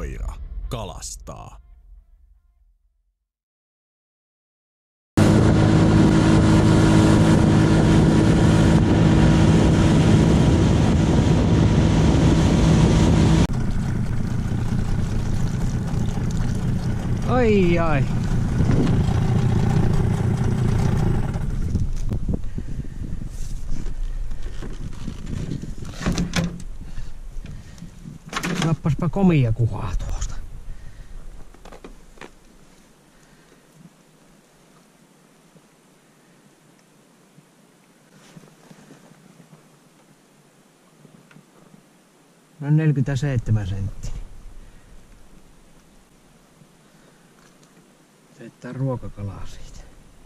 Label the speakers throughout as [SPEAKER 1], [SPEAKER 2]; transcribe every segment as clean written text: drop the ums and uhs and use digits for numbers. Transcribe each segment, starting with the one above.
[SPEAKER 1] koira kalastaa.
[SPEAKER 2] Ai ai. Nappaspa komia kuhaa tuosta. No 47 senttiä. Teettää ruokakalaa siitä.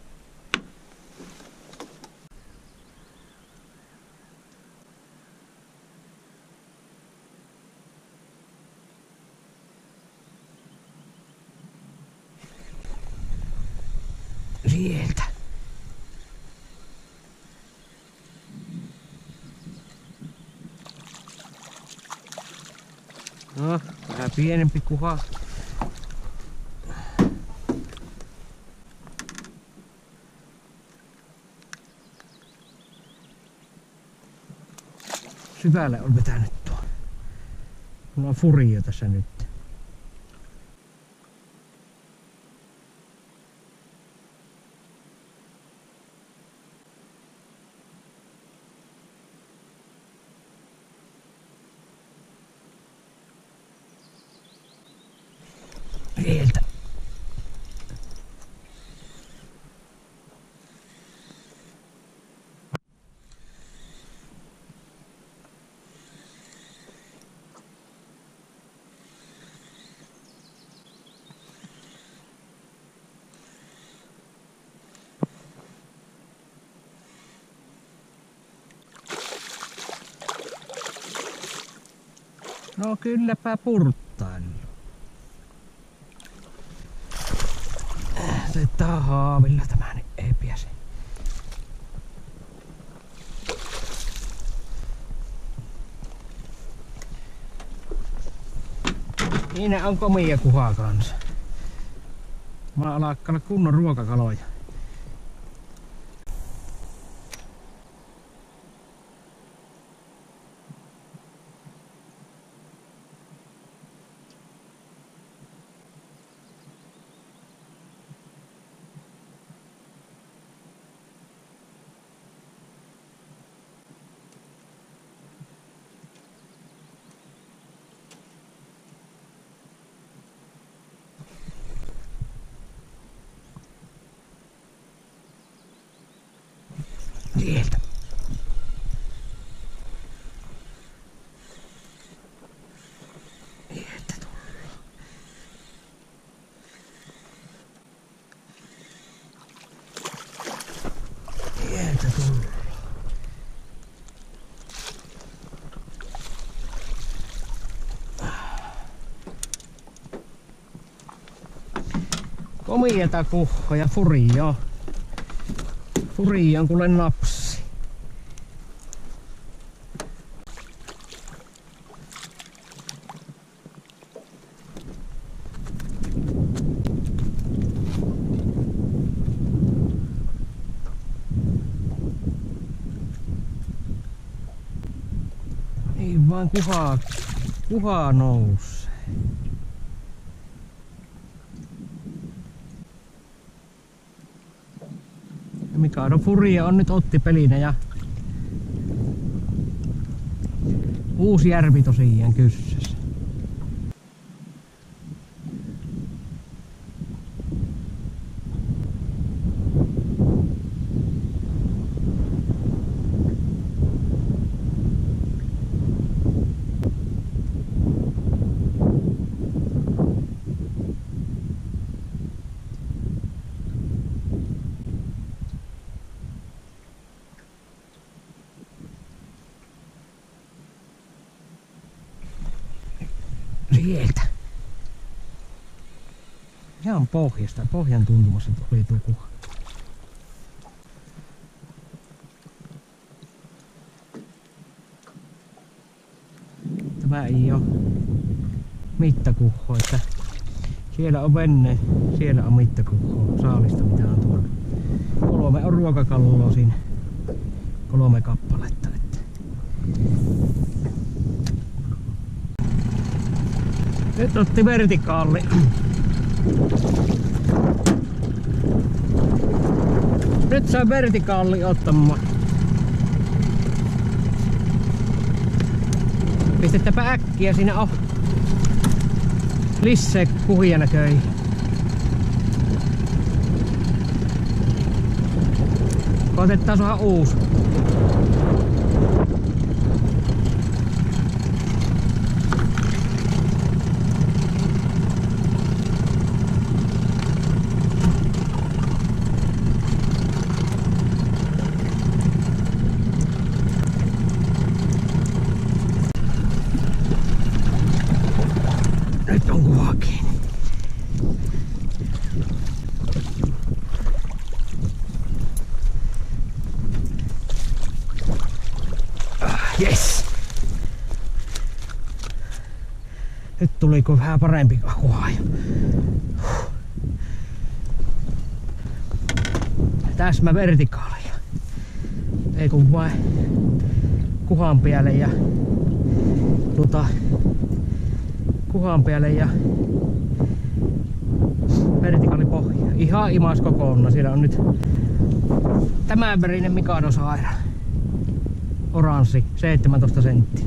[SPEAKER 2] Sieltä. No, vähän pienempi kuha. Syvälle on vetänyt tuo. Mulla on furio tässä nyt. Sieltä. No kylläpä purttailu. Tää haavilla tämä nyt ei pääse. Siinä on komia kuhaa kanssa. Mä alkaa kunnon ruokakaloja. Sieltä. Sieltä tullaan. Sieltä tullaan. Komieta kuhkoja, furio. Furio on kuule napsi. Niin vaan kuhaa nousee. Mikado furio on nyt otti pelinä ja uusi järvi tosiaan kyssässä. Sieltä. Ihan pohjasta, pohjan tuntumassa oli tuo kuha. Tämä ei oo mittakuhho, että siellä on venne, siellä on mittakuhho, saalista mitä on tuolla. 3 on ruokakalloa siinä, 3 kappaletta. Nyt otti vertikaali. Nyt saa vertikaali ottamaan. Pistettäpä äkkiä, siinä on lisää kuhia näköihin. Koitetaan saada uusi. Nyt on kuva kiinni. Yes. Nyt tuliko vähän parempi kuva. Täsmä vertikaalia. Ei kun vain kuhan päälle ja kuhan päälle ja vertikaalipohja. Ihan imas kokonaan. Siellä on nyt tämän värinen Mikado saira. Oranssi, 17 senttiä.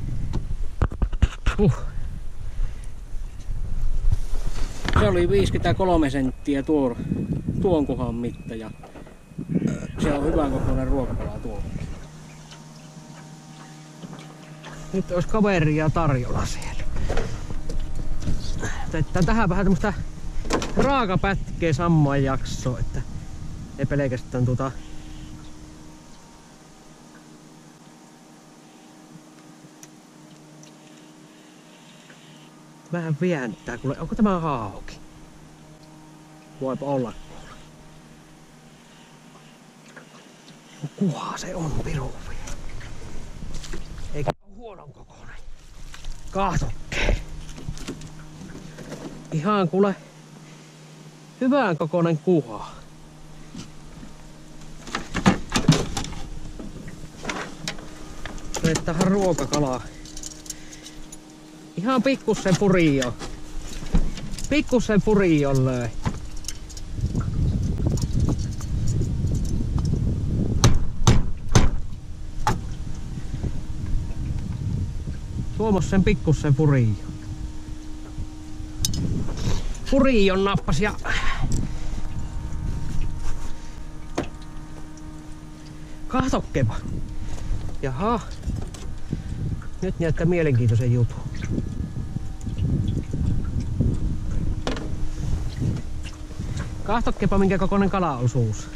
[SPEAKER 2] Se oli 53 senttiä tuon kuhan mitta ja se on hyvän kokoinen ruokapala tuo. Nyt olisi kaveria tarjolla siellä. Otetaan tähän vähän tämmöstä raakapätkeä samaan jaksoon, että ei pelkästään vähän vientää, kuule, onko tämä hauki? Voipa olla. Kuha se on piru. Eikä ole huonon kokoinen. Kahtokkeen. Ihan kuule hyvän kokoinen kuha. Tähän ruokakalaa. Ihan pikkusen purio. Pikkusen purio löi. Tuommoisen pikkusen purio. Purion nappas ja kahtokkepa. Jaha. Nyt näyttää mielenkiintoisen jutun. Kahtokkepa minkä kokoinen kalaosuus.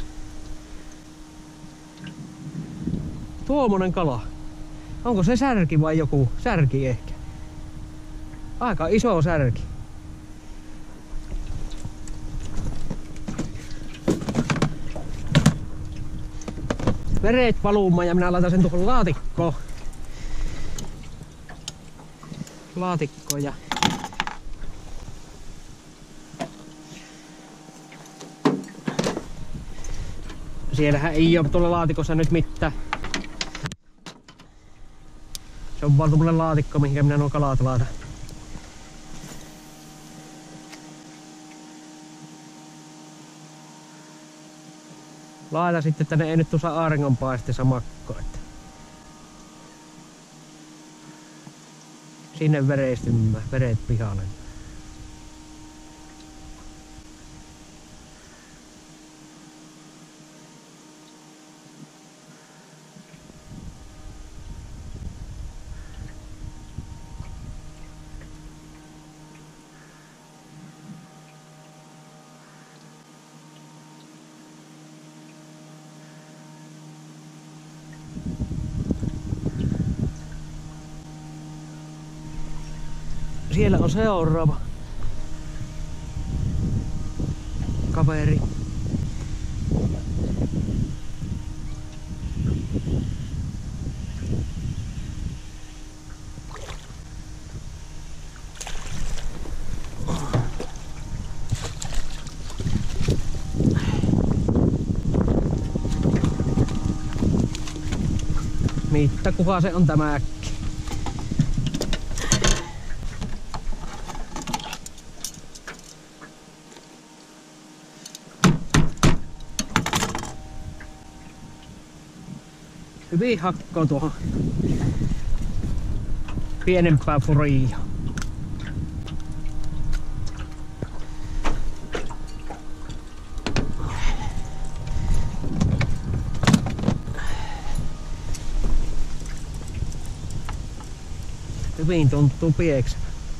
[SPEAKER 2] Tuommoinen kala. Onko se särki vai joku? Särki ehkä. Aika iso särki. Veret valumaan ja minä laitan sen tuohon laatikkoon. Laatikkoon ja siellähän ei oo tuolla laatikossa nyt mitään. Se on vaan tuollainen laatikko, mihinkä minä nuo kalat laitan. Laita sitten tänne, ei nyt tuossa auringonpaisteessa makko. Sinne vereistymään, veret pihalle. Siellä on seuraava kaveri. Mittakuha se on tämäkin. Hyvin hakkoo tuohon pienempää furia. Hyvin tuntuu pieksä.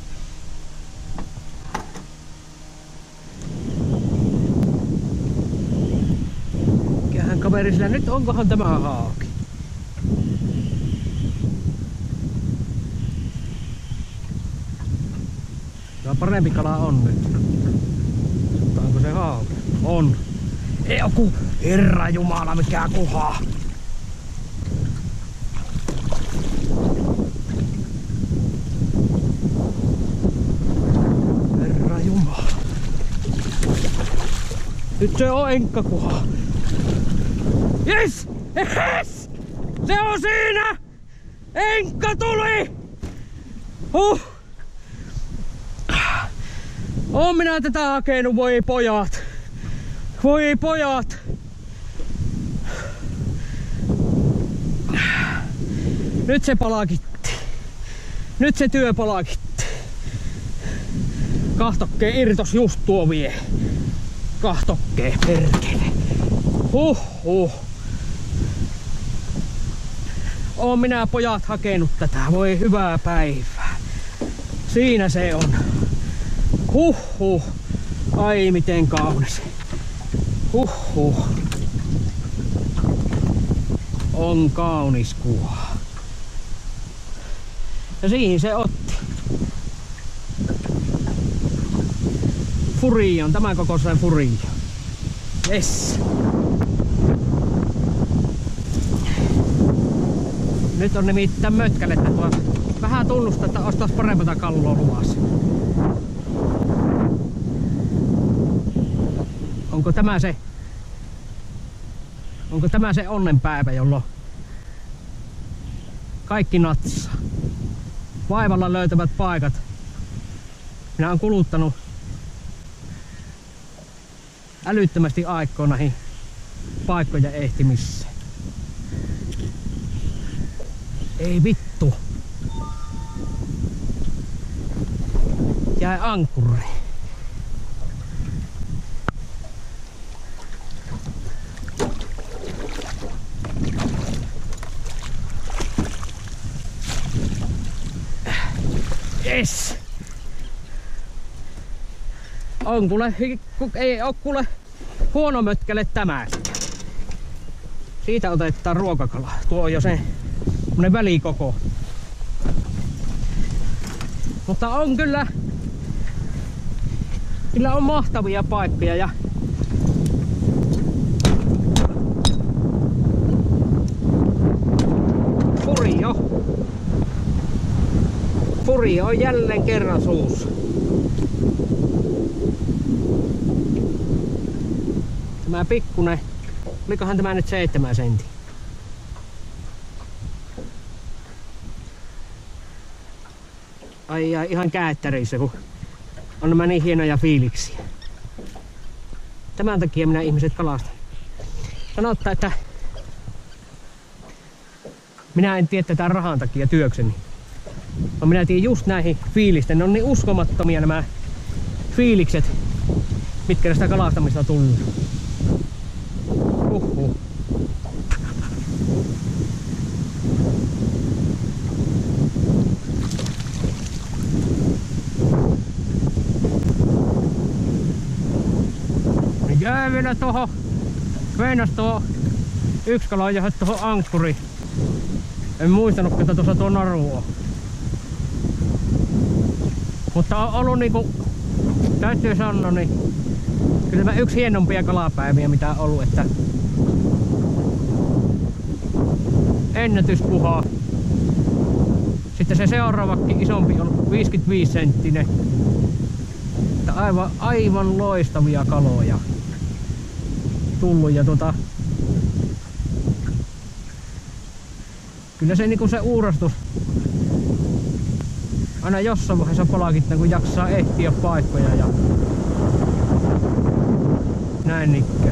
[SPEAKER 2] Mikähän kaveri sillä nyt, onkohan tämä hauki? No parempi kala on nyt. Mutta onko se hauki? On. Ei joku herra jumala mikä kuha. Nyt se on enkkakuha. Jes! Yes! Se on siinä! Enkka tuli! Oon minä tätä hakenut, voi pojat! Voi pojat! Nyt se palakitti. Nyt se työ palakitti. Kahtokkeen irtos just tuo vie. Kahtokkee perkele. Oon minä pojat hakenut tätä. Voi hyvää päivää. Siinä se on. Ai miten kaunis. On kaunis kuha. Ja siihen se otti. Furi on tämän kokoisen furi. Yes. Nyt on nimittäin mötkälettä tuossa. Vähän tunnusta, että ostais parempaa kalloa luvassa. Onko tämä se onnenpäivä, jolloin kaikki natsaa? Vaivalla löytävät paikat. Minä olen kuluttanut älyttömästi aikaa näihin paikkojen ehtimiseen. Ei vittu. Jäi ankkuri. Yes. On kuule, ei oo kuule huono mötkäle tämä. Siitä otetaan ruokakala. Tuo on jo se semmonen välikoko. Mutta on kyllä on mahtavia paikkoja ja Furi on jälleen kerran suussa. Tämä pikkunen, olikohan tämä nyt 7 sentti? Ai ihan käyttärissä, kun on nämä niin hienoja fiiliksiä. Tämän takia minä ihmiset kalastan. Sanotaan, että minä en tee tätä rahan takia työkseni. Vaan minä tiedän just näihin fiilisten. Ne on niin uskomattomia nämä fiilikset, mitkä tästä kalastamista tullut. Jäi vielä tuohon, meinas tuo yksi kala jäädä tuohon ankkuriin. En muistanut, että tuossa tuo naru on. Mutta on ollut niinku, täytyy sanoa, niin kyllä tämä yksi hienompia kalapäiviä mitä on ollut, että ennätyskuhaa. Sitten se seuraavakin isompi on 55 senttinen. Aivan loistavia kaloja tullut ja kyllä se niinku se uurastus aina jossain vaiheessa palkittaa, kun jaksaa ehtiä paikkoja ja näin ikään.